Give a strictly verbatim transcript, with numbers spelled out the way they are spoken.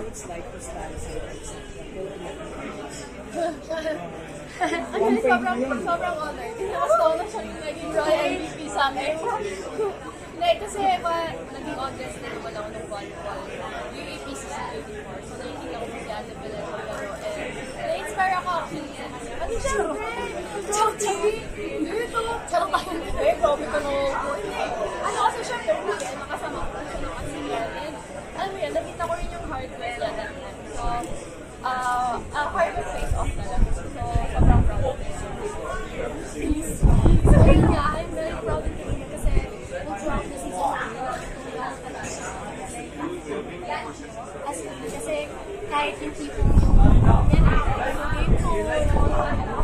it's like to stand as a Actually, sobrang, sobrang honored. Pinakasto na siya yung naging Royal M V P sa akin. Like, kasi pa, naging audience na naman ako ng volleyball. Yung A P C C eighty-four. So, nakikita ko si Ate Belen and Canino. And, na-inspire ako actually. Ano siya? Chow-chow! Dito! Charot tayo. Eh, grabe ko na ako. Ano kasi siya, pero makasama ko siya ng kasiyan. And, alam mo yan, nakita ko rin yung hardware niya that time. So, uh, uh, hardware face-off na lang. So, sobrang proud of it. So, yun nga, I'm very proud of it kasi throughout the season, as kasi kahit yung people yan, yung game ko,